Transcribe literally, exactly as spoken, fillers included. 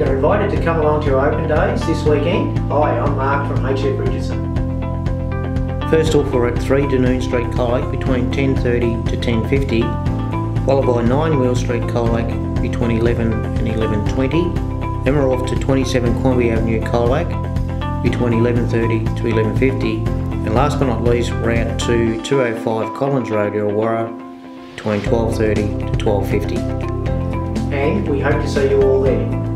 You're invited to come along to our open days this weekend. Hi, I'm Mark from H F Richardson. First off, we're at three Dunoon Street Colac between ten thirty to ten fifty, followed by nine Wheel Street Colac between eleven and eleven twenty. Then we're off to twenty-seven Quamby Avenue Colac between eleven thirty to eleven fifty. And last but not least, we're out to two oh five Collins Road Irrewarra between twelve thirty to twelve fifty. And we hope to see you all there.